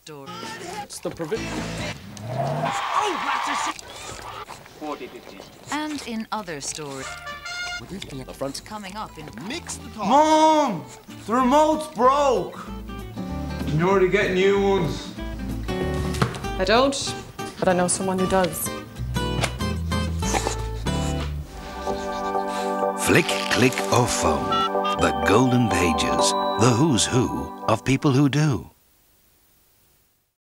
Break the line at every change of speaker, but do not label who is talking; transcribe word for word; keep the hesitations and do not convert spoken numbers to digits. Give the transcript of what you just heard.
store.
It's the provision.
Oh, forty, fifty.
And in other stores.
The front.
Coming up in...
Mix the top.
Mom! The remote's broke! Can you already get new ones?
I don't, but I know someone who does.
Flick, click, or phone. The Golden Pages. The who's who of people who do.